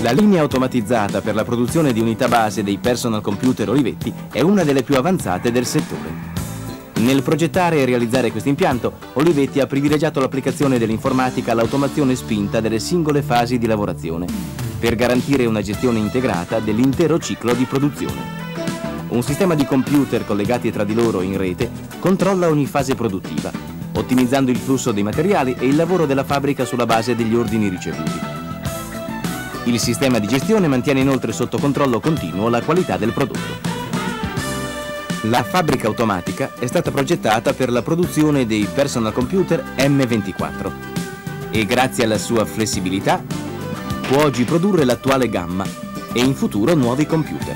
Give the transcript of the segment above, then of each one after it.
La linea automatizzata per la produzione di unità base dei personal computer Olivetti è una delle più avanzate del settore. Nel progettare e realizzare questo impianto, Olivetti ha privilegiato l'applicazione dell'informatica all'automazione spinta delle singole fasi di lavorazione, per garantire una gestione integrata dell'intero ciclo di produzione. Un sistema di computer collegati tra di loro in rete controlla ogni fase produttiva, ottimizzando il flusso dei materiali e il lavoro della fabbrica sulla base degli ordini ricevuti. Il sistema di gestione mantiene inoltre sotto controllo continuo la qualità del prodotto. La fabbrica automatica è stata progettata per la produzione dei personal computer M24 e grazie alla sua flessibilità può oggi produrre l'attuale gamma e in futuro nuovi computer.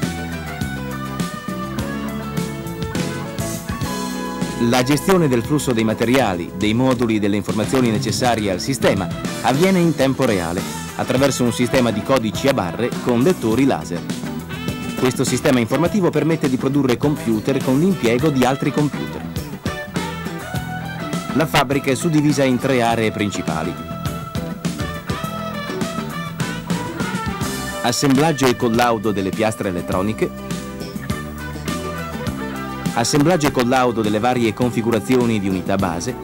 La gestione del flusso dei materiali, dei moduli e delle informazioni necessarie al sistema avviene in tempo reale attraverso un sistema di codici a barre con lettori laser. Questo sistema informativo permette di produrre computer con l'impiego di altri computer. La fabbrica è suddivisa in 3 aree principali: assemblaggio e collaudo delle piastre elettroniche, assemblaggio e collaudo delle varie configurazioni di unità base,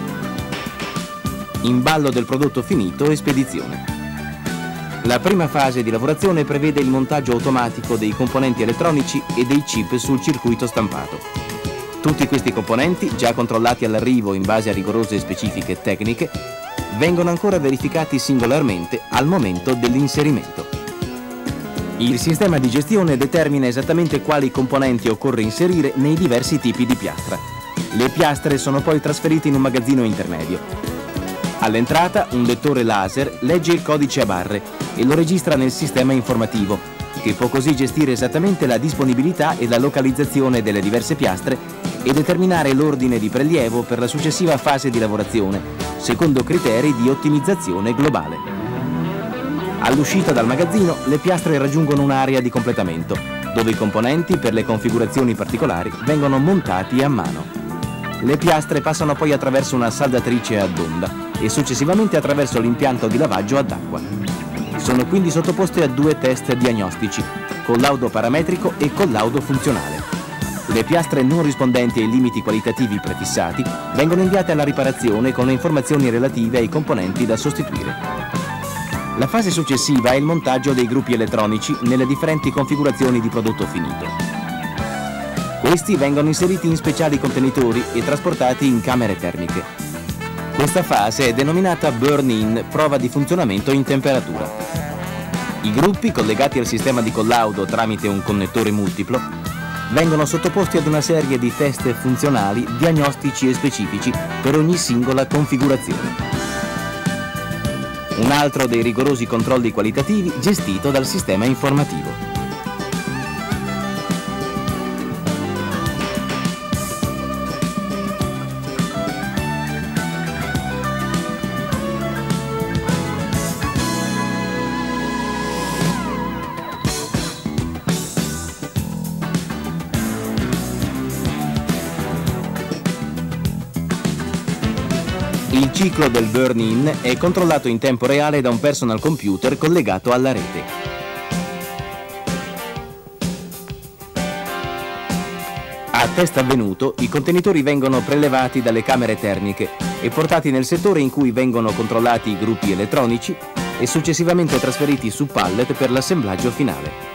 imballo del prodotto finito e spedizione. La prima fase di lavorazione prevede il montaggio automatico dei componenti elettronici e dei chip sul circuito stampato. Tutti questi componenti, già controllati all'arrivo in base a rigorose specifiche tecniche, vengono ancora verificati singolarmente al momento dell'inserimento. Il sistema di gestione determina esattamente quali componenti occorre inserire nei diversi tipi di piastra. Le piastre sono poi trasferite in un magazzino intermedio. All'entrata, un lettore laser legge il codice a barre e lo registra nel sistema informativo, che può così gestire esattamente la disponibilità e la localizzazione delle diverse piastre e determinare l'ordine di prelievo per la successiva fase di lavorazione, secondo criteri di ottimizzazione globale. All'uscita dal magazzino, le piastre raggiungono un'area di completamento, dove i componenti per le configurazioni particolari vengono montati a mano. Le piastre passano poi attraverso una saldatrice ad onda e successivamente attraverso l'impianto di lavaggio ad acqua. Sono quindi sottoposte a 2 test diagnostici, collaudo parametrico e collaudo funzionale. Le piastre non rispondenti ai limiti qualitativi prefissati vengono inviate alla riparazione con le informazioni relative ai componenti da sostituire. La fase successiva è il montaggio dei gruppi elettronici nelle differenti configurazioni di prodotto finito. Questi vengono inseriti in speciali contenitori e trasportati in camere termiche. Questa fase è denominata burn-in, prova di funzionamento in temperatura. I gruppi, collegati al sistema di collaudo tramite un connettore multiplo, vengono sottoposti ad una serie di test funzionali, diagnostici e specifici per ogni singola configurazione. Un altro dei rigorosi controlli qualitativi gestito dal sistema informativo. Il ciclo del burn-in è controllato in tempo reale da un personal computer collegato alla rete. A test avvenuto, i contenitori vengono prelevati dalle camere termiche e portati nel settore in cui vengono controllati i gruppi elettronici e successivamente trasferiti su pallet per l'assemblaggio finale.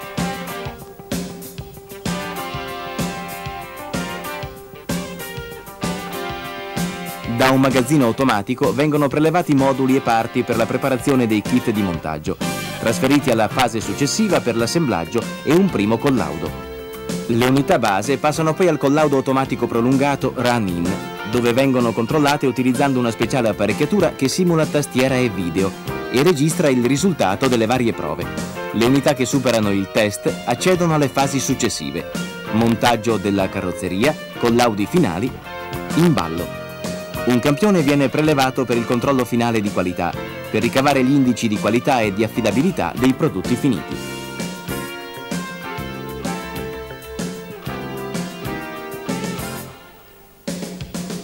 Da un magazzino automatico vengono prelevati moduli e parti per la preparazione dei kit di montaggio, trasferiti alla fase successiva per l'assemblaggio e un primo collaudo. Le unità base passano poi al collaudo automatico prolungato Run-in, dove vengono controllate utilizzando una speciale apparecchiatura che simula tastiera e video e registra il risultato delle varie prove. Le unità che superano il test accedono alle fasi successive: montaggio della carrozzeria, collaudi finali, imballo. Un campione viene prelevato per il controllo finale di qualità, per ricavare gli indici di qualità e di affidabilità dei prodotti finiti.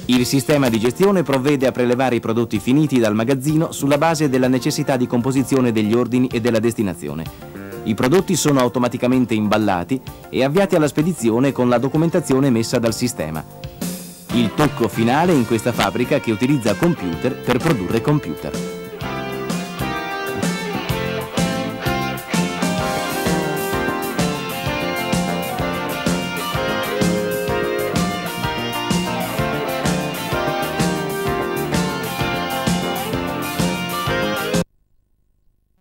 Il sistema di gestione provvede a prelevare i prodotti finiti dal magazzino sulla base della necessità di composizione degli ordini e della destinazione. I prodotti sono automaticamente imballati e avviati alla spedizione con la documentazione emessa dal sistema. Il tocco finale in questa fabbrica che utilizza computer per produrre computer.